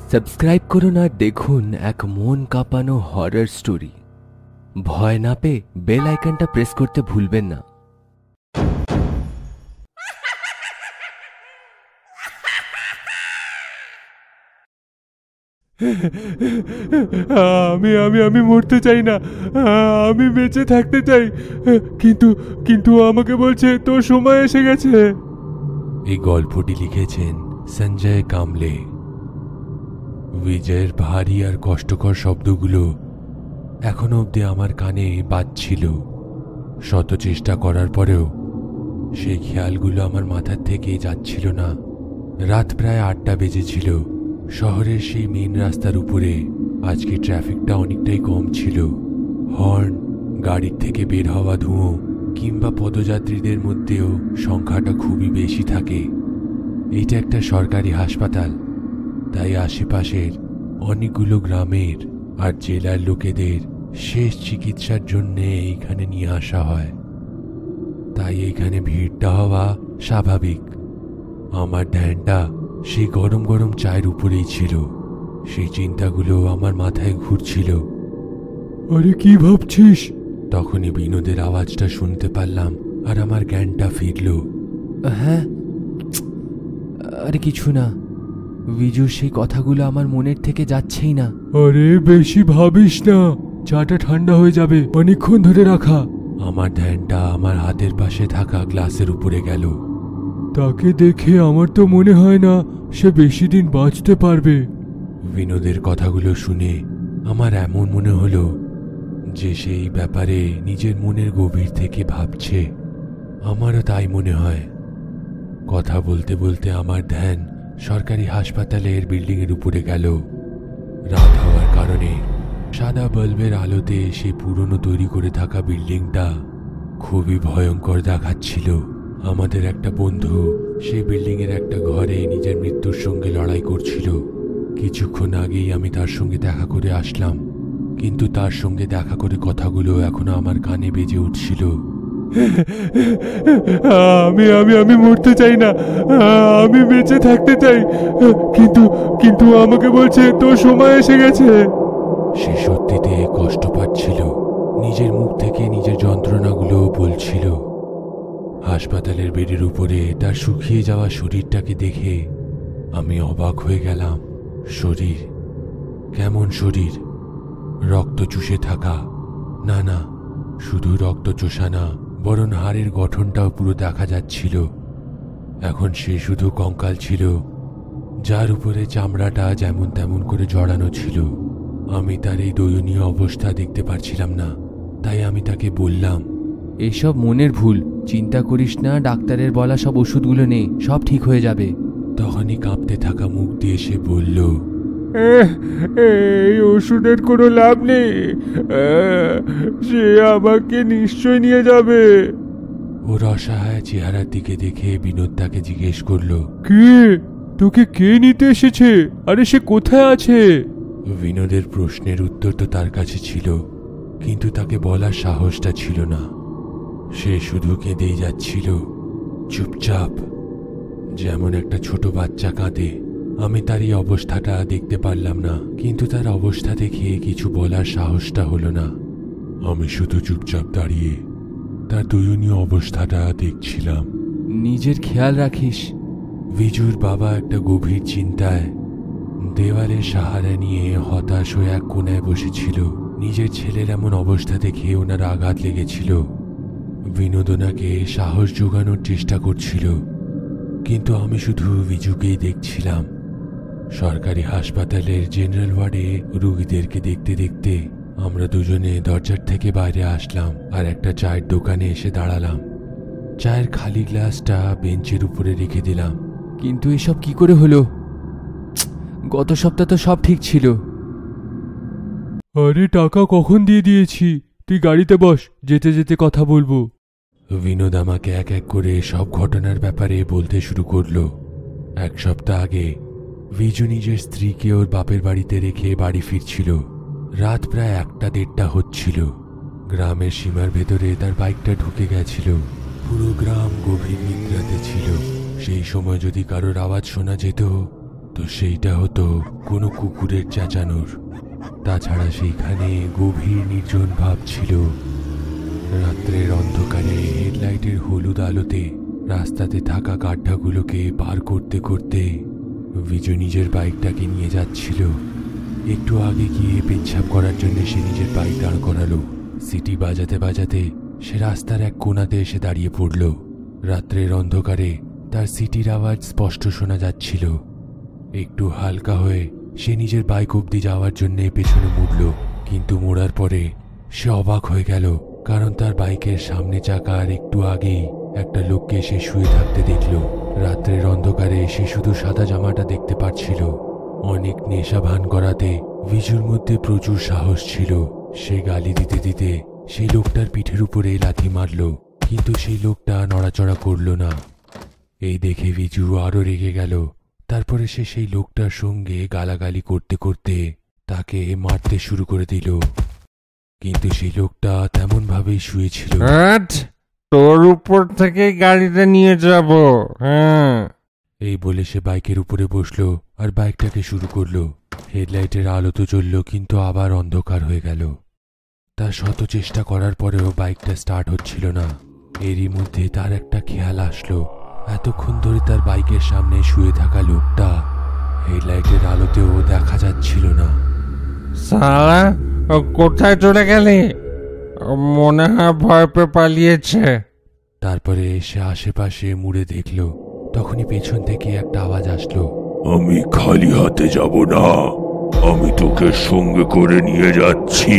Subscribe করুন আর দেখুন এক মন কাঁপানো হরর স্টোরি। ভয় না পেয়ে বেল আইকনটা প্রেস করতে ভুলবেন না। আমি আমি আমি মরতে চাই না, আমি বেঁচে থাকতে চাই, কিন্তু কিন্তু আমাকে বলছে তোর সময় এসে গেছে। এই গল্পটি লিখেছেন সঞ্জয় কামলে। বিজয়ের ভারী আর কষ্টকর শব্দগুলো এখনো অবধি আমার কানে বাজছিল। শত চেষ্টা করার পরেও সেই খেয়ালগুলো আমার মাথার থেকে যাচ্ছিল না। রাত প্রায় 8টা বেজেছিল। শহরের সেই মেন রাস্তার উপরে আজকে ট্রাফিকটা অনেকটাই কম ছিল। হর্ন, গাড়ির থেকে বের হওয়া ধোঁয়া কিংবা পদযাত্রীদের মধ্যেও সংখ্যাটা খুবই বেশি থাকে। এইটা একটা সরকারি হাসপাতাল, তাই আশেপাশের অনেকগুলো গ্রামের আর জেলার লোকেদের শেষ চিকিৎসার জন্যে এইখানে নিয়ে আসা হয়। তাই এইখানে ভিড়টা হওয়া স্বাভাবিক। আমার ধ্যানটা সেই গরম গরম চায়ের উপরেই ছিল। সেই চিন্তাগুলো আমার মাথায় ঘুরছিল। আরে কি ভাবছিস? তখনই বিনোদের আওয়াজটা শুনতে পারলাম আর আমার জ্ঞানটা ফিরল। হ্যাঁ, আরে কিছু না। বিজুর সেই কথাগুলো আমার মনের থেকে যাচ্ছেই না। আরে বেশি ভাবিস না, চাটা ঠান্ডা হয়ে যাবে, অনেকক্ষণ ধরে রাখা। আমার ধ্যানটা আমার হাতের পাশে থাকা গ্লাসের উপরে গেল। তাকে দেখে আমার তো মনে হয় না সে বেশি দিন বাঁচতে পারবে। বিনোদের কথাগুলো শুনে আমার এমন মনে হলো যে সেই ব্যাপারে নিজের মনের গভীর থেকে ভাবছে। আমারও তাই মনে হয়। কথা বলতে বলতে আমার ধ্যান সরকারি হাসপাতালের বিল্ডিংয়ের উপরে গেল। রাত হওয়ার কারণে সাদা বাল্বের আলোতে সেই পুরনো তৈরি করে থাকা বিল্ডিংটা খুবই ভয়ঙ্কর দেখাচ্ছিল। আমাদের একটা বন্ধু সেই বিল্ডিংয়ের একটা ঘরে নিজের মৃত্যুর সঙ্গে লড়াই করছিল। কিছুক্ষণ আগেই আমি তার সঙ্গে দেখা করে আসলাম, কিন্তু তার সঙ্গে দেখা করে কথাগুলো এখনো আমার কানে বেজে উঠছিল। আমি আমি আমি মরতে চাই না, আমি বেঁচে থাকতে চাই, কিন্তু কিন্তু আমাকে বলছে তোর সময় এসে গেছে। সে সত্যিতে কষ্ট পাচ্ছিল। নিজের মুখ থেকে নিজের যন্ত্রণাগুলো বলছিল। হাসপাতালের বেডের উপরে তার শুকিয়ে যাওয়া শরীরটাকে দেখে আমি অবাক হয়ে গেলাম। শরীর কেমন শরীর? রক্ত চুষে থাকা? না না, শুধু রক্ত চোষা না, বরং হাড়ের গঠনটাও পুরো দেখা যাচ্ছিল। এখন সে শুধু কঙ্কাল ছিল, যার উপরে চামড়াটা যেমন তেমন করে জড়ানো ছিল। আমি তার এই দয়নীয় অবস্থা দেখতে পারছিলাম না, তাই আমি তাকে বললাম, এসব মনের ভুল, চিন্তা করিস না। ডাক্তারের বলা সব ওষুধগুলো নে, সব ঠিক হয়ে যাবে। তখনই কাঁপতে থাকা মুখ দিয়ে সে বলল, এই ওষুধের কোনো লাভ নেই, সে আমাকে নিশ্চয় নিয়ে যাবে। ওর অসহায় চেহারার দিকে দেখে বিনোদ তাকে জিজ্ঞেস করলো, কে? তোকে কে নিতে এসেছে? আরে সে কোথায় আছে? বিনোদের প্রশ্নের উত্তর তো তার কাছে ছিল, কিন্তু তাকে বলার সাহসটা ছিল না। সে শুধু কেঁদেই যাচ্ছিল, চুপচাপ, যেমন একটা ছোট বাচ্চা কাঁদে। আমি তার এই অবস্থাটা দেখতে পারলাম না, কিন্তু তার অবস্থা দেখে কিছু বলার সাহসটা হলো না। আমি শুধু চুপচাপ দাঁড়িয়ে তার দয়নীয় অবস্থাটা দেখছিলাম। নিজের খেয়াল রাখিস। বিজুর বাবা একটা গভীর চিন্তায় দেওয়ালের সাহারা নিয়ে হতাশ হয়ে এক কোণায় বসেছিল। নিজের ছেলের এমন অবস্থা দেখে ওনার আঘাত লেগেছিল। বিনোদ ওনাকে সাহস জোগানোর চেষ্টা করছিল, কিন্তু আমি শুধু বিজুকেই দেখছিলাম। সরকারি হাসপাতালের জেনারেল ওয়ার্ডে রোগীদেরকে দেখতে দেখতে আমরা দুজনে দরজার থেকে বাইরে আসলাম আর একটা চায়ের দোকানে এসে দাঁড়ালাম। চায়ের খালি গ্লাসটা বেঞ্চের উপরে রেখে দিলাম। কিন্তু এসব কি করে হলো? গত সপ্তাহ তো সব ঠিক ছিল। আরে টাকা কখন দিয়ে দিয়েছি, তুই গাড়িতে বস, যেতে যেতে কথা বলবো। বিনোদ আমাকে এক এক করে সব ঘটনার ব্যাপারে বলতে শুরু করলো। 1 সপ্তাহ আগে বিজু নিজের স্ত্রীকে ওর বাপের বাড়িতে রেখে বাড়ি ফিরছিল। রাত প্রায় 1টা-1:30 হচ্ছিল। গ্রামের সীমার ভেতরে তার বাইকটা ঢুকে গেছিল। পুরো গ্রাম গভীর নিদ্রাতে ছিল। সেই সময় যদি কারোর আওয়াজ শোনা যেত তো সেইটা হতো কোনো কুকুরের চেঁচানোর। তাছাড়া সেইখানে গভীর নির্জন ভাব ছিল। রাত্রের অন্ধকারে হেডলাইটের হলুদ আলোতে রাস্তাতে থাকা গাড্ডাগুলোকে পার করতে করতে বিজু নিজের বাইকটাকে নিয়ে যাচ্ছিল। একটু আগে গিয়ে পেচ্ছাপ করার জন্য সে নিজের বাইক দাঁড় করালো। সিটি বাজাতে বাজাতে সে রাস্তার এক কোণাতে এসে দাঁড়িয়ে পড়ল। রাত্রের অন্ধকারে তার সিটির আওয়াজ স্পষ্ট শোনা যাচ্ছিল। একটু হালকা হয়ে সে নিজের বাইক অবধি যাওয়ার জন্য পেছনে মুড়ল, কিন্তু মোড়ার পরে সে অবাক হয়ে গেল, কারণ তার বাইকের সামনে চাকার একটু আগেই একটা লোককে সে শুয়ে থাকতে দেখল। রাত্রের অন্ধকারে সে শুধু সাদা জামাটা দেখতে পাচ্ছিল। অনেক নেশা ভান করাতে বিজুর মধ্যে প্রচুর সাহস ছিল। সে গালি দিতে দিতে সেই লোকটার পিঠের উপরে লাথি মারল, কিন্তু সেই লোকটা নড়াচড়া করল না। এই দেখে বিজু আরো রেগে গেল। তারপরে সে সেই লোকটার সঙ্গে গালাগালি করতে করতে তাকে মারতে শুরু করে দিল, কিন্তু সেই লোকটা তেমন ভাবেই শুয়েছিল। তোর উপর থেকে গাড়িটা নিয়ে যাব। হ্যাঁ, এই বলে সে বাইকের উপরে বসলো আর বাইকটাকে শুরু করলো। হেডলাইটের আলো তো জ্বলল, কিন্তু আবার অন্ধকার হয়ে গেল। তার শত চেষ্টা করার পরেও বাইকটা স্টার্ট হচ্ছিল না। এরই মধ্যে তার একটা খেয়াল আসলো, এতক্ষণ ধরে তার বাইকের সামনে শুয়ে থাকা লোকটা হেডলাইটের আলোতেও দেখা যাচ্ছিল না। সালা, কোথায় চলে গেলি? মনে হয় ভয় পেয়ে পালিয়েছে। তারপরে সে আশেপাশে মুড়ে দেখল, তখনই পেছন থেকে একটা আওয়াজ আসলো, আমি খালি হাতে যাব না, আমি তোকে সঙ্গে করে নিয়ে যাচ্ছি।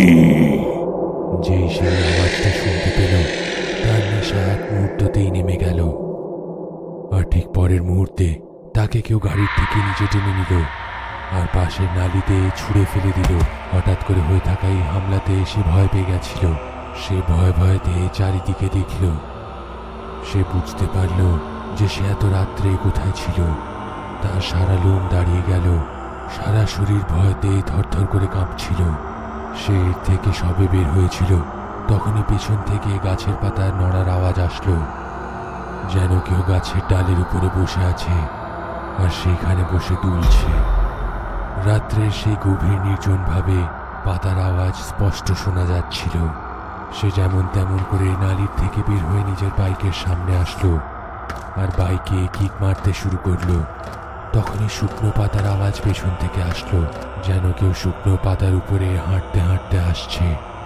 যেই সেই আওয়াজটা শুনতে পেল, তার নেশা এক মুহূর্ততেই নেমে গেল। আর ঠিক পরের মুহূর্তে তাকে কেউ গাড়ির থেকে নিচে টেনে নিল আর পাশের নালিতে ছুঁড়ে ফেলে দিল। হঠাৎ করে হয়ে থাকা এই হামলাতে সে ভয় পেয়ে গেছিল। সে ভয়তে চারিদিকে দেখল। সে বুঝতে পারল যে সে এত রাত্রে কোথায় ছিল। তার সারা লোম দাঁড়িয়ে গেল, সারা শরীর ভয়তে থরথর করে কাঁপছিল। সে এর থেকে সবে বের হয়েছিল, তখনই পেছন থেকে গাছের পাতার নড়ার আওয়াজ আসলো, যেন কেউ গাছের ডালের উপরে বসে আছে আর সেইখানে বসে দুলছে। রাত্রের সেই গভীর নির্জন ভাবে পাতার আওয়াজ স্পষ্ট শোনা যাচ্ছিল। সে যেমন তেমন করে নালির থেকে বের হয়ে নিজের বাইকের সামনে আসলো আর বাইকে কিক মারতে শুরু করলো। তখনই শুকনো পাতার আওয়াজ পেছন থেকে আসলো, যেন কেউ শুকনো পাতার উপরে হাঁটতে হাঁটতে আসছে।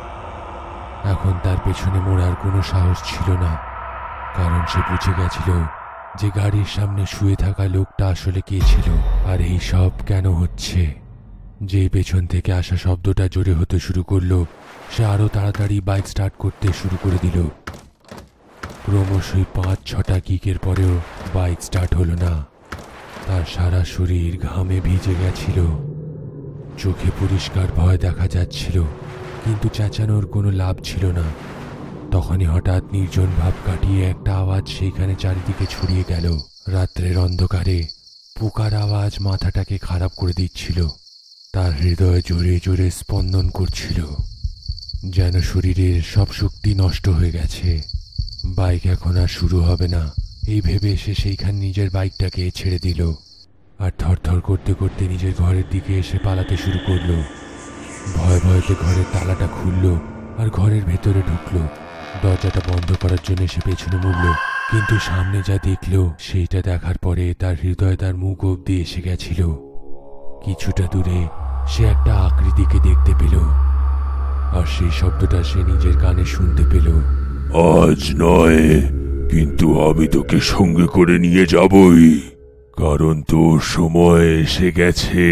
এখন তার পেছনে মোড়ার কোনো সাহস ছিল না, কারণ সে বুঝে গেছিল যে গাড়ির সামনে শুয়ে থাকা লোকটা আসলে কে ছিল আর এই সব কেন হচ্ছে। যেই পেছন থেকে আসা শব্দটা জোরে হতে শুরু করলো, সে আরো তাড়াতাড়ি বাইক স্টার্ট করতে শুরু করে দিল। ক্রমশই ৫-৬টা কিকের পরেও বাইক স্টার্ট হলো না। তার সারা শরীর ঘামে ভিজে গেছিল, চোখে পরিষ্কার ভয় দেখা যাচ্ছিল, কিন্তু চেঁচানোর কোনো লাভ ছিল না। তখনই হঠাৎ নির্জন ভাব কাটিয়ে একটা আওয়াজ সেইখানে চারিদিকে ছড়িয়ে গেল। রাত্রের অন্ধকারে পোকার আওয়াজ মাথাটাকে খারাপ করে দিচ্ছিল। তার হৃদয় জোরে জোরে স্পন্দন করছিল, যেন শরীরের সব শক্তি নষ্ট হয়ে গেছে। বাইক এখন আর শুরু হবে না এই ভেবে সে সেইখানে নিজের বাইকটাকে ছেড়ে দিল আর থরথর করতে করতে নিজের ঘরের দিকে এসে পালাতে শুরু করলো। ভয়তে ঘরের তালাটা খুলল আর ঘরের ভেতরে ঢুকলো। দরজাটা বন্ধ করার জন্য সে পেছনে মুড়ল, কিন্তু সামনে যা দেখল সেইটা দেখার পরে তার হৃদয় তার মুখ অবধি এসে গেছিল। কিছুটা দূরে সে একটা আকৃতিকে দেখতে পেল আর সেই শব্দটা সে নিজের কানে শুনতে পেল, আজ নয়, কিন্তু আমি তোকে সঙ্গে করে নিয়ে যাবই, কারণ তোর সময় এসে গেছে।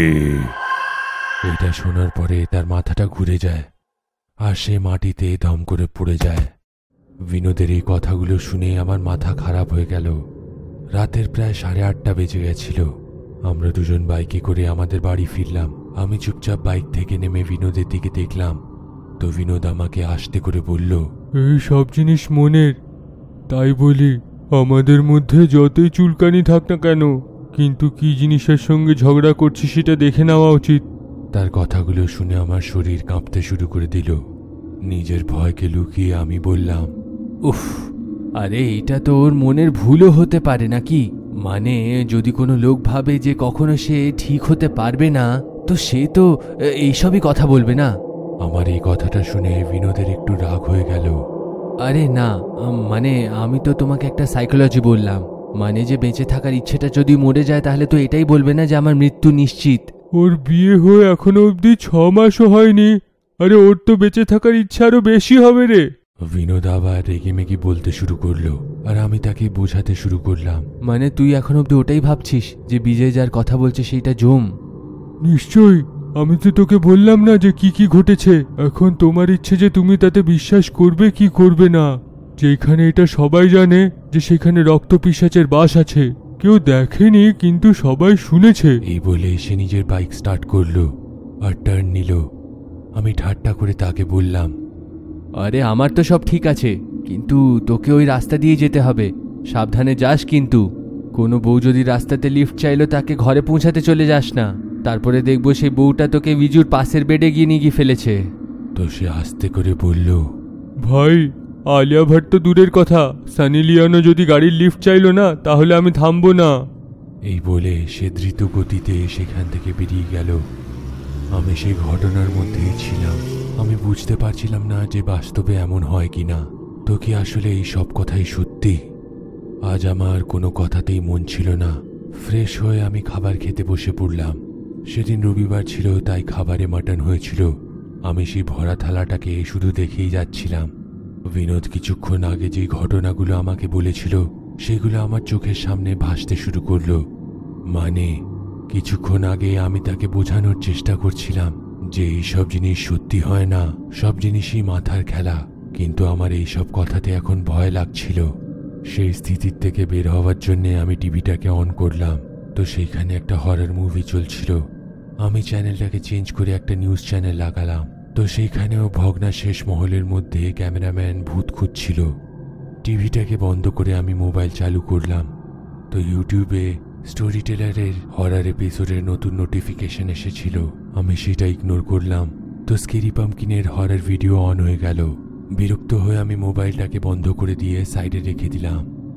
এটা শোনার পরে তার মাথাটা ঘুরে যায় আর সে মাটিতে দম করে পড়ে যায়। বিনোদের এই কথাগুলো শুনে আমার মাথা খারাপ হয়ে গেল। রাতের প্রায় 8:30 বেজে গেছিল। আমরা দুজন বাইকে করে আমাদের বাড়ি ফিরলাম। আমি চুপচাপ বাইক থেকে নেমে বিনোদের দিকে দেখলাম, তো বিনোদ আমাকে আস্তে করে বলল, এই সব জিনিস মনের, তাই বলি আমাদের মধ্যে যতই চুলকানি থাক না কেন, কিন্তু কি জিনিসের সঙ্গে ঝগড়া করছি সেটা দেখে নেওয়া উচিত। তার কথাগুলো শুনে আমার শরীর কাঁপতে শুরু করে দিল। নিজের ভয়কে লুকিয়ে আমি বললাম, উফ, আরে এটা তো ওর মনের ভুলও হতে পারে নাকি? মানে যদি কোনো লোক ভাবে যে কখনো সে ঠিক হতে পারবে না, তো সে তো এইসবই কথা বলবে না। আমার এই কথাটা শুনে বিনোদের একটু রাগ হয়ে গেল। আরে না, মানে আমি তো তোমাকে একটা সাইকোলজি বললাম। মানে যে বেঁচে থাকার ইচ্ছেটা যদি মরে যায় তাহলে তো এটাই বলবে না যে আমার মৃত্যু নিশ্চিত। ওর বিয়ে হয়ে এখনো অবধি 6 মাসও হয়নি, আরে ওর তো বেঁচে থাকার ইচ্ছা আরো বেশি হবে রে। বিনোদ আবার রেগেমেগে বলতে শুরু করলো, আর আমি তাকে বোঝাতে শুরু করলাম। মানে তুই এখন অব্দি ওটাই ভাবছিস যে বিজয় যার কথা বলছে সেইটা জম? নিশ্চয়ই, আমি তো তোকে বললাম না যে কি কি ঘটেছে। এখন তোমার ইচ্ছে যে তুমি তাতে বিশ্বাস করবে কি করবে না। যেখানে এটা সবাই জানে যে সেখানে রক্তপিশাচের বাস আছে, কেউ দেখেনি কিন্তু সবাই শুনেছে। এই বলে সে নিজের বাইক স্টার্ট করলো আর টার্ন নিল। আমি ঠাট্টা করে তাকে বললাম, আরে আমার তো সব ঠিক আছে, কিন্তু তোকে ওই রাস্তা দিয়ে যেতে হবে, সাবধানে যাস কিন্তু। কোনো বউ যদি রাস্তাতে লিফট চাইলো তাকে ঘরে পৌঁছাতে চলে যাস না, তারপরে দেখবো সেই বউটা তোকে বিজুর পাশের বেডে গিয়ে ফেলেছে। তো সে আস্তে করে বলল, ভাই, আলিয়া ভাট তো দূরের কথা, সানি লিওনও যদি গাড়ির লিফট চাইলো না তাহলে আমি থামবো না। এই বলে সে দ্রুত গতিতে সেখান থেকে বেরিয়ে গেল। আমি সেই ঘটনার মধ্যেই ছিলাম। আমি বুঝতে পারছিলাম না যে বাস্তবে এমন হয় কিনা। তো কি আসলে এই সব কথাই সত্যি? আজ আমার কোনো কথাতেই মন ছিল না। ফ্রেশ হয়ে আমি খাবার খেতে বসে পড়লাম। সেদিন রবিবার ছিল, তাই খাবারে মাটন হয়েছিল। আমি সেই ভরা থালাটাকে শুধু দেখেই যাচ্ছিলাম। বিনোদ কিছুক্ষণ আগে যে ঘটনাগুলো আমাকে বলেছিল সেগুলো আমার চোখের সামনে ভাসতে শুরু করলো। মানে কিছুক্ষণ আগে আমি তাকে বোঝানোর চেষ্টা করছিলাম যে এইসব জিনিস সত্যি হয় না, সব জিনিসই মাথার খেলা। কিন্তু আমার এইসব কথাতে এখন ভয় লাগছিল। সেই স্থিতির থেকে বের হওয়ার জন্য আমি টিভিটাকে অন করলাম। তো সেইখানে একটা হরর মুভি চলছিল। আমি চ্যানেলটাকে চেঞ্জ করে একটা নিউজ চ্যানেল লাগালাম। তো সেইখানেও ভগ্নাশেষ মহলের মধ্যে ক্যামেরাম্যান ভূত খুঁজছিল। টিভিটাকে বন্ধ করে আমি মোবাইল চালু করলাম। তো ইউটিউবে স্টোরি টেলারের হরর এপিসোডের নতুন নোটিফিকেশন এসেছিল। আমি সেটা ইগনোর করলাম। তো স্কেরি পাম্পকিনের হরর ভিডিও অন হয়ে গেল। বিরক্ত হয়ে আমি মোবাইলটাকে বন্ধ করে দিয়ে সাইডে রেখে দিলাম।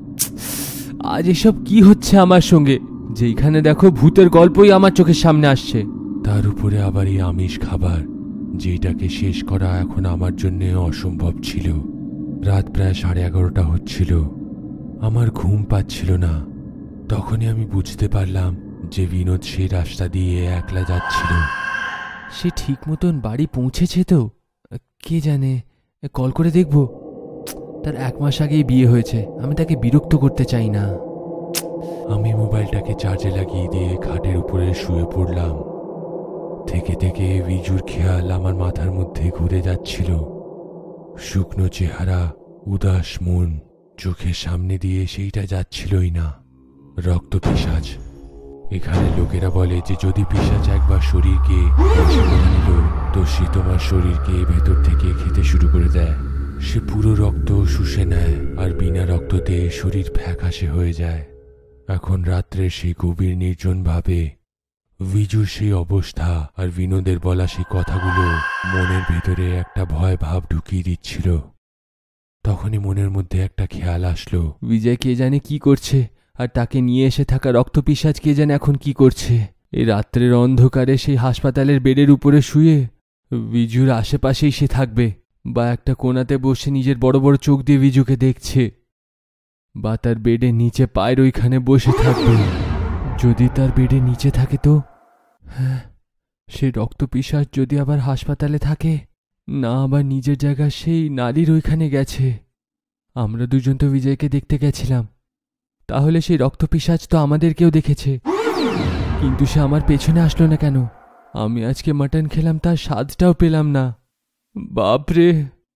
আজ এসব কি হচ্ছে আমার সঙ্গে? যেখানে দেখো ভূতের গল্পই আমার চোখের সামনে আসছে। তার উপরে আবার এই আমিষ খাবার, যেটাকে শেষ করা এখন আমার জন্য অসম্ভব ছিল। রাত প্রায় 11:30 হচ্ছিল। আমার ঘুম পাচ্ছিল না। তখনই আমি বুঝতে পারলাম যে বিনোদ সেই রাস্তা দিয়ে একলা যাচ্ছিল। সে ঠিক মতন বাড়ি পৌঁছেছে তো? কে জানে, কল করে দেখব। তার 1 মাস আগেই বিয়ে হয়েছে, আমি তাকে বিরক্ত করতে চাই না। আমি মোবাইলটাকে চার্জে লাগিয়ে দিয়ে খাটের উপরে শুয়ে পড়লাম। থেকে থেকে বিজুর খেয়াল আমার মাথার মধ্যে ঘুরে যাচ্ছিল। শুকনো চেহারা, উদাস মন, চোখের সামনে দিয়ে সেইটা যাচ্ছিলই না। রক্ত পিশাচ। এখানে লোকেরা বলে যে যদি পিশাচ একবার শরীরকে বশে করে নিল, তো সে তোমার শরীরকে ভেতর থেকে খেতে শুরু করে দেয়। সে পুরো রক্ত শুষে নেয়, আর বিনা রক্ততে শরীর ফ্যাকাশে হয়ে যায়। এখন রাত্রে সেই গভীর নির্জন ভাবে বিজুর সেই অবস্থা আর বিনোদের বলা সেই কথাগুলো মনের ভেতরে একটা ভয় ভাব ঢুকিয়ে দিচ্ছিল। তখনই মনের মধ্যে একটা খেয়াল আসলো, বিজয় কে জানে কি করছে, আর তাকে নিয়ে এসে থাকা রক্তপিশাচ কে জানে এখন কি করছে। এই রাত্রের অন্ধকারে সেই হাসপাতালের বেডের উপরে শুয়ে বিজুর আশেপাশেই সে থাকবে, বা একটা কোণাতে বসে নিজের বড় বড় চোখ দিয়ে বিজুকে দেখছে, বা তার বেডের নিচে পায়ের ওইখানে বসে থাকবে। যদি তার বেডের নিচে থাকে তো? হ্যাঁ, সে রক্তপিশাচ যদি আবার হাসপাতালে থাকে, না আবার নিজের জায়গা সেই নালীর ওইখানে গেছে। আমরা দুজন তো বিজয়কে দেখতে গেছিলাম, তাহলে সেই রক্তপিশাচ তো আমাদেরকেও দেখেছে। কিন্তু সে আমার পেছনে আসলো না কেন? আমি আজকে মাটন খেলাম, তার স্বাদটাও পেলাম না। বাপরে,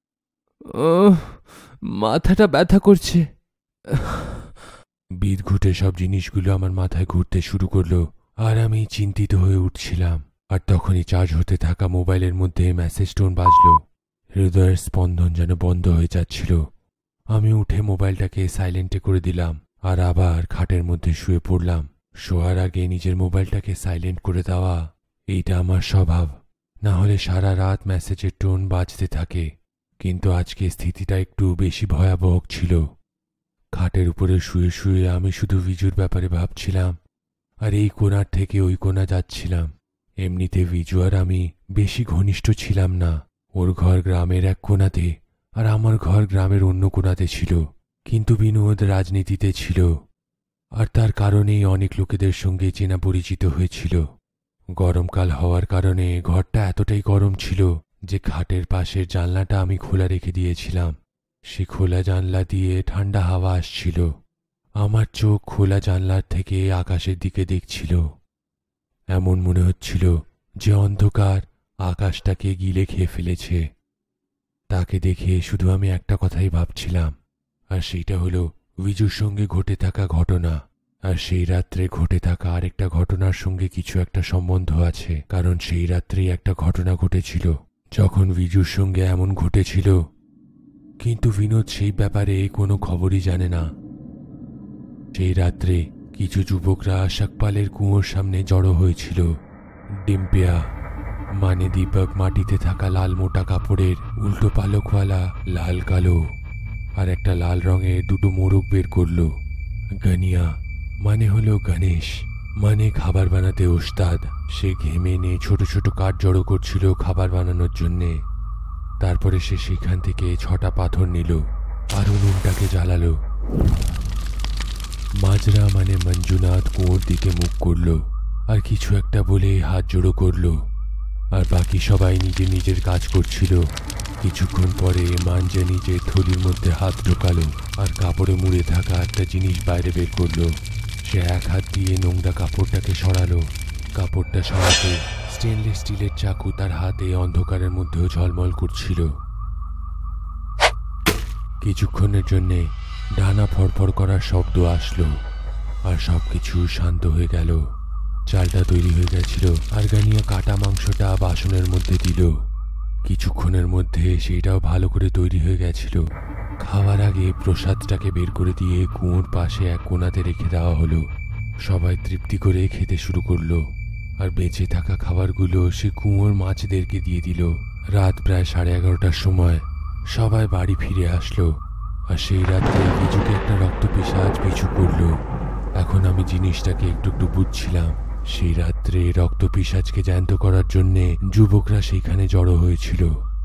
মাথাটা ব্যথা করছে। বিদঘুটে সব জিনিসগুলো আমার মাথায় ঘুরতে শুরু করলো, আর আমি চিন্তিত হয়ে উঠছিলাম। আর তখনই চার্জ হতে থাকা মোবাইলের মধ্যে মেসেজ টোন বাজলো। হৃদয়ের স্পন্দন যেন বন্ধ হয়ে যাচ্ছিল। আমি উঠে মোবাইলটাকে সাইলেন্টে করে দিলাম, আর আবার খাটের মধ্যে শুয়ে পড়লাম। শোয়ার আগে নিজের মোবাইলটাকে সাইলেন্ট করে দেওয়া, এইটা আমার স্বভাব। না হলে সারা রাত মেসেজের টোন বাজতে থাকে। কিন্তু আজকে স্থিতিটা একটু বেশি ভয়াবহ ছিল। খাটের উপরে শুয়ে শুয়ে আমি শুধু বিজুর ব্যাপারে ভাবছিলাম, আর এই কোণার থেকে ওই কোণা যাচ্ছিলাম। এমনিতে বিজু আর আমি বেশি ঘনিষ্ঠ ছিলাম না। ওর ঘর গ্রামের এক কোণাতে আর আমার ঘর গ্রামের অন্য কোণাতে ছিল, কিন্তু বিনোদ রাজনীতিতে ছিল, আর তার কারণেই অনেক লোকেদের সঙ্গে চেনা পরিচিত হয়েছিল। গরমকাল হওয়ার কারণে ঘরটা এতটাই গরম ছিল যে খাটের পাশের জানলাটা আমি খোলা রেখে দিয়েছিলাম। সে খোলা জানলা দিয়ে ঠান্ডা হাওয়া আসছিল। আমার চোখ খোলা জানলার থেকে আকাশের দিকে দেখছিল। এমন মনে হচ্ছিল যে অন্ধকার আকাশটাকে গিলে খেয়ে ফেলেছে। তাকে দেখে শুধু আমি একটা কথাই ভাবছিলাম, আর সেইটা হলো বিজুর সঙ্গে ঘটে থাকা ঘটনা। আর সেই রাত্রে ঘটে থাকা আরেকটা ঘটনার সঙ্গে কিছু একটা সম্বন্ধ আছে, কারণ সেই রাত্রেই একটা ঘটনা ঘটেছিল যখন বিজুর সঙ্গে এমন ঘটেছিল, কিন্তু বিনোদ সেই ব্যাপারে কোনো খবরই জানে না। সেই রাত্রে কিছু যুবকরা শাকপালের কুয়োর সামনে জড়ো হয়েছিল। ডিম্পিয়া মানে দীপক মাটিতে থাকা লাল মোটা কাপড়ের উল্টো পালকওয়ালা লাল কালো আর একটা লাল রঙের দুটো মোরগ বের করলো। গানিয়া মানে হলো গণেশ, মানে খাবার বানাতে ওস্তাদ। সে ঘেমে নিয়ে ছোট ছোট কাঠ জড়ো করছিল খাবার বানানোর জন্যে। তারপরে সে সেখান থেকে 6টা পাথর নিল আর উনুনটাকে জ্বালালো। মাজরা মানে মঞ্জুনাথ কুয়োর দিকে মুখ করলো আর কিছু একটা বলে হাত জড়ো করলো, আর বাকি সবাই নিজের নিজের কাজ করছিল। কিছুক্ষণ পরে মাঞ্জা নিজের থলির মধ্যে হাত ঢোকালো আর কাপড়ে মুড়ে থাকা একটা জিনিস বাইরে বের করলো। সে এক হাত দিয়ে নোংরা কাপড়টাকে সরালো। কাপড়টা সরাতে স্টেনলেস স্টিলের চাকু তার হাতে অন্ধকারের মধ্যেও ঝলমল করছিল। কিছুক্ষণের জন্যে ডানা ফড়ফড় করার শব্দ আসলো আর সবকিছু শান্ত হয়ে গেল। চালটা তৈরি হয়ে গেছিল আর গানিয়া কাটা মাংসটা বাসনের মধ্যে দিল। কিছুক্ষণের মধ্যে সেইটাও ভালো করে তৈরি হয়ে গেছিল। খাওয়ার আগে প্রসাদটাকে বের করে দিয়ে কুয়োর পাশে এক কোণাতে রেখে দেওয়া হলো। সবাই তৃপ্তি করে খেতে শুরু করলো আর বেঁচে থাকা খাবারগুলো সে কুয়োর মাছদেরকে দিয়ে দিল। রাত প্রায় 11:30টার সময় সবাই বাড়ি ফিরে আসলো, আর সেই রাত্রে বিজুকে একটা রক্তপিশাচ পিছু করলো। এখন আমি জিনিসটাকে একটু একটু বুঝছিলাম। সেই রাত্রে রক্তপিশাচকে জ্যান্ত করার জন্যে যুবকরা সেইখানে জড়ো হয়েছিল।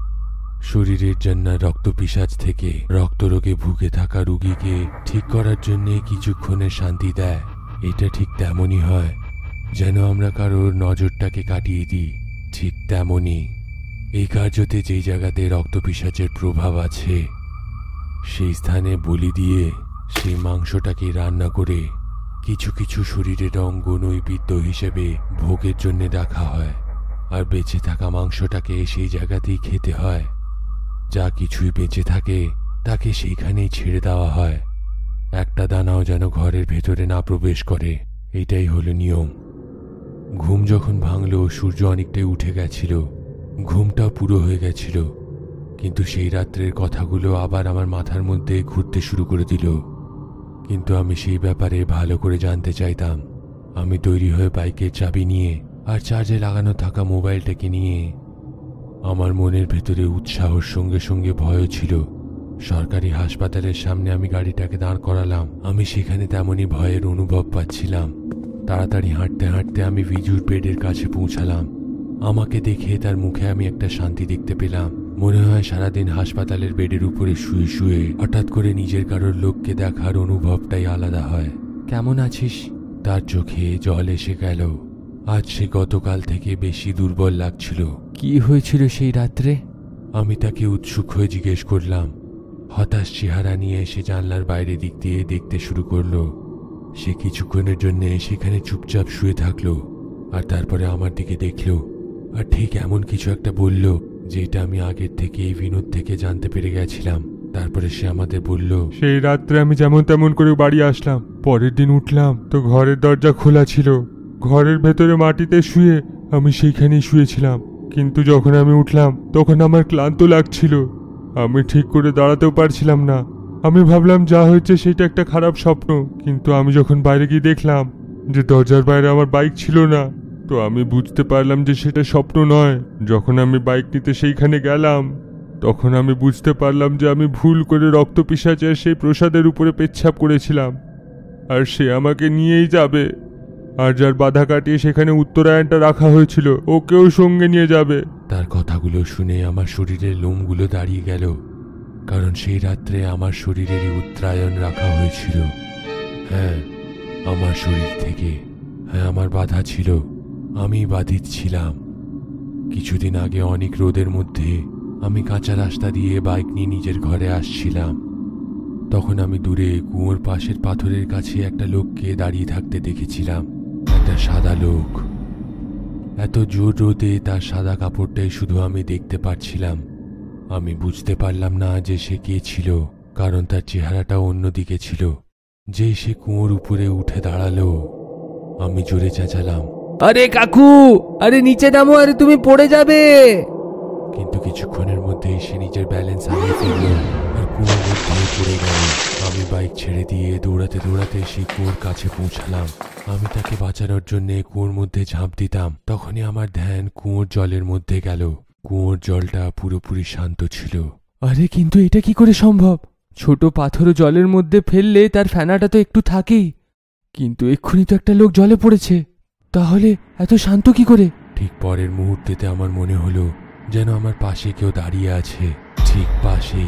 শরীরের জন্য রক্তপিশাচ থেকে রক্তরোগে ভুগে থাকা রুগীকে ঠিক করার জন্যে কিছুক্ষণের শান্তি দেয়। এটা ঠিক তেমনই হয় যেন আমরা কারোর নজরটাকে কাটিয়ে দিই। ঠিক তেমনই এই কার্যতে যেই জায়গাতে রক্তপিশাচের প্রভাব আছে সেই স্থানে বলি দিয়ে সেই মাংসটাকে রান্না করে কিছু কিছু শরীরের অঙ্গ নৈবেদ্য হিসেবে ভোগের জন্য রাখা হয়, আর বেঁচে থাকা মাংসটাকে সেই জায়গাতেই খেতে হয়। যা কিছুই বেঁচে থাকে তাকে সেইখানেই ছেড়ে দেওয়া হয়। একটা দানাও যেন ঘরের ভেতরে না প্রবেশ করে। এটাই হলো নিয়ম। ঘুম যখন ভাঙলো সূর্য অনেকটাই উঠে গেছিল। ঘুমটা পুরো হয়ে গেছিল, কিন্তু সেই রাত্রের কথাগুলো আবার আমার মাথার মধ্যে ঘুরতে শুরু করে দিল। কিন্তু আমি সেই ব্যাপারে ভালো করে জানতে চাইতাম। আমি তৈরি হয়ে বাইকের চাবি নিয়ে আর চার্জে লাগানো থাকা মোবাইলটাকে নিয়ে আমার মনের ভেতরে উৎসাহর সঙ্গে সঙ্গে ভয়ও ছিল। সরকারি হাসপাতালের সামনে আমি গাড়িটাকে দাঁড় করালাম। আমি সেখানে তেমনই ভয়ের অনুভব পাচ্ছিলাম। তাড়াতাড়ি হাঁটতে হাঁটতে আমি বিজুর বেডের কাছে পৌঁছালাম। আমাকে দেখে তার মুখে আমি একটা শান্তি দেখতে পেলাম। মনে হয় সারাদিন হাসপাতালের বেডের উপরে শুয়ে শুয়ে হঠাৎ করে নিজের কারোর লোককে দেখার অনুভবটাই আলাদা হয়। কেমন আছিস? তার চোখে জল এসে গেল। আজ সে গতকাল থেকে বেশি দুর্বল লাগছিল। কি হয়েছিল সেই রাত্রে? আমি তাকে উৎসুক হয়ে জিজ্ঞেস করলাম। হতাশ চেহারা নিয়ে সে জানলার বাইরে দিক দিয়ে দেখতে শুরু করলো। সে কিছুক্ষণের জন্য সেখানে চুপচাপ শুয়ে থাকলো, আর তারপরে আমার দিকে দেখলো আর ঠিক এমন কিছু একটা বলল যেটা আমি আগের থেকে এই বিনোদ থেকে জানতে পেরে গেছিলাম। তারপরে সে আমাদের বলল, সেই রাত্রে আমি যেমন তেমন করে বাড়ি আসলাম। পরের দিন উঠলাম তো ঘরের দরজা খোলা ছিল। ঘরের ভেতরে মাটিতে শুয়ে আমি সেইখানেই শুয়েছিলাম। কিন্তু যখন আমি উঠলাম তখন আমার ক্লান্ত লাগছিল। আমি ঠিক করে দাঁড়াতেও পারছিলাম না। আমি ভাবলাম যা হয়েছে সেটা একটা খারাপ স্বপ্ন। কিন্তু আমি যখন বাইরে গিয়ে দেখলাম যে দরজার বাইরে আমার বাইক ছিল না, তো আমি বুঝতে পারলাম যে সেটা স্বপ্ন নয়। যখন আমি বাইক নিতে সেইখানে গেলাম তখন আমি বুঝতে পারলাম যে আমি ভুল করে রক্তপিশাচের সেই প্রসাদের উপরে পেচ্ছাপ করেছিলাম, আর সে আমাকে নিয়েই যাবে। আর যার বাধা কাটিয়ে সেখানে উত্তরায়ণটা রাখা হয়েছিল, ওকেও সঙ্গে নিয়ে যাবে। তার কথাগুলো শুনে আমার শরীরের লোমগুলো দাঁড়িয়ে গেল, কারণ সেই রাত্রে আমার শরীরেরই উত্তরায়ণ রাখা হয়েছিল। হ্যাঁ, আমার শরীর থেকে। হ্যাঁ, আমার বাধা ছিল, আমি বাধিত ছিলাম। কিছুদিন আগে অনেক রোদের মধ্যে আমি কাঁচা রাস্তা দিয়ে বাইক নিয়ে নিজের ঘরে আসছিলাম। তখন আমি দূরে কুয়োর পাশের পাথরের কাছে একটা লোককে দাঁড়িয়ে থাকতে দেখেছিলাম। একটা সাদা লোক। এত জোর রোদে তার সাদা কাপড়টাই শুধু আমি দেখতে পাচ্ছিলাম। আমি বুঝতে পারলাম না যে সে কে ছিল, কারণ তার চেহারাটাও অন্যদিকে ছিল। যেই সে কুয়োর উপরে উঠে দাঁড়ালো, আমি জোরে চেঁচালাম, আরে কাকু, আরে নিচে নামো, আরে তুমি পড়ে যাবে। কিন্তু কিছুক্ষণের মধ্যেই সে নিজের ব্যালেন্স হারিয়ে ফেলল আর কুয়োর মধ্যে পড়ে গেল। আমি বাইক ছেড়ে দিয়ে দৌড়াতে দৌড়াতে সেই কুয়োর কাছে পৌঁছালাম। আমি তাকে বাঁচানোর জন্য কুয়োর মধ্যে ঝাঁপ দিতাম। তখনই আমার ধ্যান কুয়োর জলের মধ্যে গেল। কুয়োর জলটা পুরোপুরি শান্ত ছিল। আরে কিন্তু এটা কি করে সম্ভব? ছোট পাথরও জলের মধ্যে ফেললে তার ফেনাটা তো একটু থাকেই, কিন্তু এক্ষুনি তো একটা লোক জলে পড়েছে, তাহলে এত শান্ত কি করে? ঠিক পরের মুহূর্তেতে আমার মনে হলো যেন আমার পাশে কেউ দাঁড়িয়ে আছে, ঠিক পাশেই।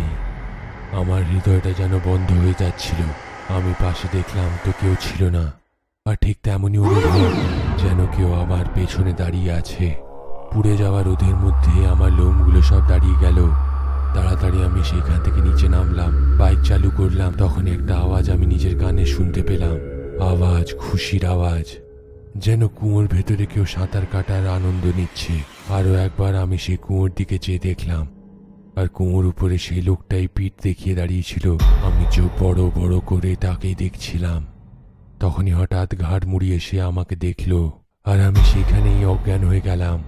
আমার হৃদয়টা যেন বন্ধ হয়ে যাচ্ছিল। আমি পাশে দেখলাম তো কেউ ছিল না, আর ঠিক তেমনই অনুভব যেন কেউ আমার পেছনে দাঁড়িয়ে আছে। পুড়ে যাওয়া রোদের মধ্যে আমার লোমগুলো সব দাঁড়িয়ে গেল। তাড়াতাড়ি আমি সেখান থেকে নিচে নামলাম, বাইক চালু করলাম। তখন একটা আওয়াজ আমি নিজের কানে শুনতে পেলাম। আওয়াজ খুশির আওয়াজ, যেন কুয়োর ভেতরে কেউ সাঁতার কাটার আনন্দ নিচ্ছে। আরও একবার আমি সেই কুয়োর দিকে চেয়ে দেখলাম, আর কুয়োর উপরে সেই লোকটাই পিঠ দেখিয়ে দাঁড়িয়েছিল। আমি চোখ বড় বড় করে তাকেই দেখছিলাম। তখনই হঠাৎ ঘাড় মুড়িয়ে সে আমাকে দেখলো, আর আমি সেখানেই অজ্ঞান হয়ে গেলাম।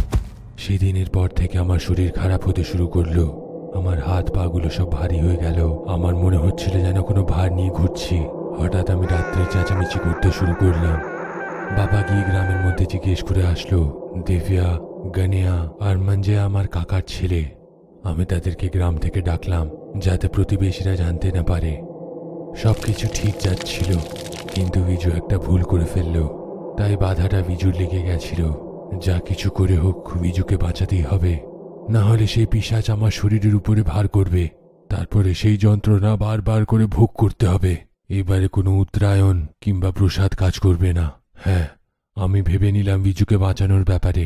সেদিনের পর থেকে আমার শরীর খারাপ হতে শুরু করলো। আমার হাত পা গুলো সব ভারী হয়ে গেল। আমার মনে হচ্ছিল যেন কোনো ভার নিয়ে ঘুরছি। হঠাৎ আমি রাত্রে চেঁচামেচি করতে শুরু করলাম। বাবা গিয়ে গ্রামের মধ্যে জিজ্ঞেস করে আসলো, দিব্যা, গানিয়া আর মঞ্জে আমার কাকার ছেলে। আমি তাদেরকে গ্রাম থেকে ডাকলাম, যাতে প্রতিবেশীরা জানতে না পারে। সবকিছু ঠিক যাচ্ছিল, কিন্তু বিজু একটা ভুল করে ফেললো। তাই বাধাটা বিজুর লেগে গেছিল। যা কিছু করে হোক বিজুকে বাঁচাতেই হবে, না হলে সেই পিশাচ আমার শরীরের উপরে ভার করবে। তারপরে সেই যন্ত্রণা বারবার করে ভোগ করতে হবে। এবারে কোনো উত্তরায়ণ কিংবা প্রসাদ কাজ করবে না। হ্যাঁ, আমি ভেবে নিলাম বিজুকে বাঁচানোর ব্যাপারে।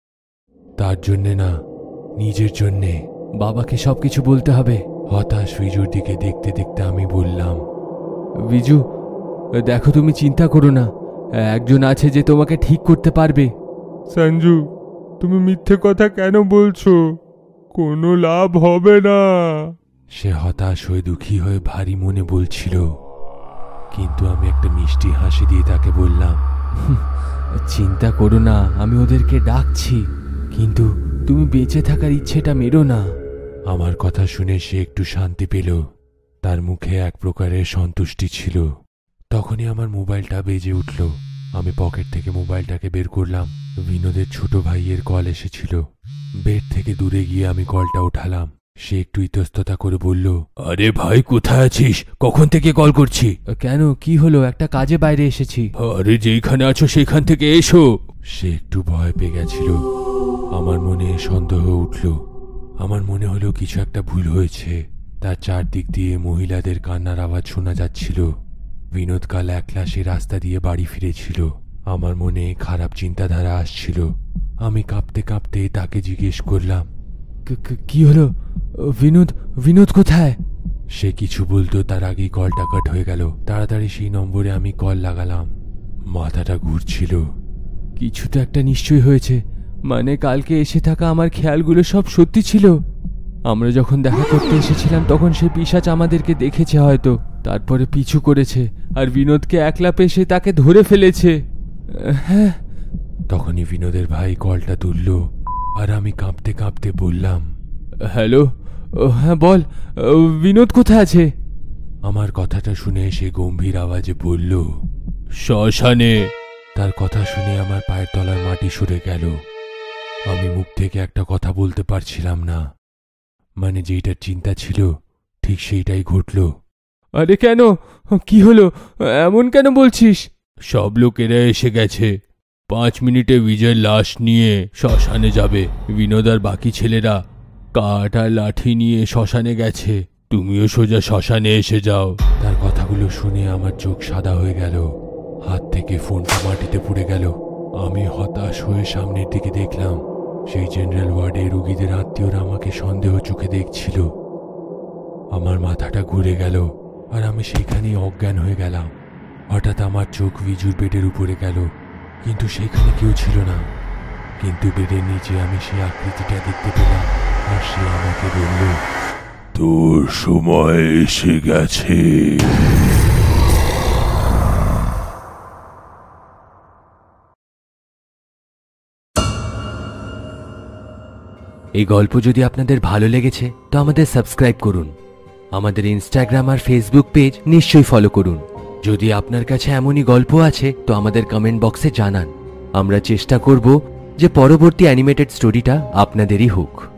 তার জন্যে না, নিজের জন্যে। বাবাকে সবকিছু বলতে হবে। হতাশ বিজুর দিকে দেখতে দেখতে আমি বললাম, বিজু, দেখো, তুমি চিন্তা করো না, একজন আছে যে তোমাকে ঠিক করতে পারবে। সঞ্জু, তুমি মিথ্যে কথা কেন বলছো? কোনো লাভ হবে না। সে হতাশ হয়ে দুঃখী হয়ে ভারী মনে বলছিল। কিন্তু আমি একটা মিষ্টি হাসি দিয়ে তাকে বললাম, চিন্তা করো না, আমি ওদেরকে ডাকছি, কিন্তু তুমি বেঁচে থাকার ইচ্ছেটা মেরো না। আমার কথা শুনে সে একটু শান্তি পেল। তার মুখে এক প্রকারের সন্তুষ্টি ছিল। তখনই আমার মোবাইলটা বেজে উঠল। আমি পকেট থেকে মোবাইলটাকে বের করলাম। বিনোদের ছোট ভাইয়ের কল এসেছিল। বেড থেকে দূরে গিয়ে আমি কলটা উঠালাম। সে একটু ইতস্ততা করে বলল, আরে ভাই, কোথায় আছিস? কখন থেকে কল করছি। কেন, কি হলো? একটা কাজে বাইরে এসেছি। আরে যেখানে আছো সেখান থেকে এসো। সে একটু ভয় পেয়ে গেছিল। আমার মনে সন্দেহ উঠল। আমার মনে হলো কিছু একটা ভুল হয়েছে। তার চারদিক দিয়ে মহিলাদের কান্নার আওয়াজ শোনা যাচ্ছিল। বিনোদ কাল একলা সে রাস্তা দিয়ে বাড়ি ফিরেছিল। আমার মনে খারাপ চিন্তাধারা আসছিল। আমি কাঁপতে কাঁপতে তাকে জিজ্ঞেস করলাম, কি হলো? বিনোদ কোথায়? সে কিছু বলতো তার আগেই কলটা কাট হয়ে গেল। তাড়াতাড়ি সেই নম্বরে আমি কল লাগালাম। মাথাটা ঘুরছিল। কিছু তো একটা নিশ্চয়ই হয়েছে। মানে কালকে এসে থাকা আমার খেয়ালগুলো সব সত্যি ছিল। আমরা যখন দেখা করতে এসেছিলাম তখন সে পিশাচ আমাদেরকে দেখেছে হয়তো, তারপরে পিছু করেছে আর বিনোদকে একলা পেয়ে সে তাকে ধরে ফেলেছে। হ্যাঁ। তখনই বিনোদের ভাই কলটা তুলল, আর আমি কাঁপতে কাঁপতে বললাম, হ্যালো। হ্যাঁ বল, বিনোদ কোথায় আছে? আমার কথাটা শুনে সে গম্ভীর আওয়াজে বলল, শ্মশানে। তার কথা শুনে আমার পায়ের তলার মাটি সরে গেল। আমি মুখ থেকে একটা কথা বলতে পারছিলাম না। মানে যেইটার চিন্তা ছিল ঠিক সেইটাই ঘটল। আরে কেন, কি হলো, এমন কেন বলছিস? সব লোকেরা এসে গেছে। 5 মিনিটে বিজয়ের লাশ নিয়ে শ্মশানে যাবে। বিনোদার বাকি ছেলেরা কাঠ আর লাঠি নিয়ে শ্মশানে গেছে। তুমিও সোজা শ্মশানে এসে যাও। তার কথাগুলো শুনে আমার চোখ সাদা হয়ে গেল, হাত থেকে ফোনটা মাটিতে পড়ে গেল। আমি হতাশ হয়ে সামনের দিকে দেখলাম, সেই জেনারেল ওয়ার্ডে রোগীদের আত্মীয়রা আমাকে সন্দেহ চোখে দেখছিল। আমার মাথাটা ঘুরে গেল আর আমি সেখানেই অজ্ঞান হয়ে গেলাম। হঠাৎ আমার চোখ বিজুর বেডের উপরে গেল, কিন্তু সেখানে কেউ ছিল না। কিন্তু বেডের নিচে আমি সেই আকৃতিটা দেখতে পেলাম, আর সে আমাকে বলল, তোর সময় এসে গেছে। এই গল্প যদি আপনাদের ভালো লেগেছে তো আমাদের সাবস্ক্রাইব করুন। আমাদের ইনস্টাগ্রাম আর ফেসবুক পেজ নিশ্চয়ই ফলো করুন। যদি আপনার কাছে এমনই গল্প আছে তো আমাদের কমেন্ট বক্সে জানান। আমরা চেষ্টা করব যে পরবর্তী অ্যানিমেটেড স্টোরিটা আপনাদেরই হোক।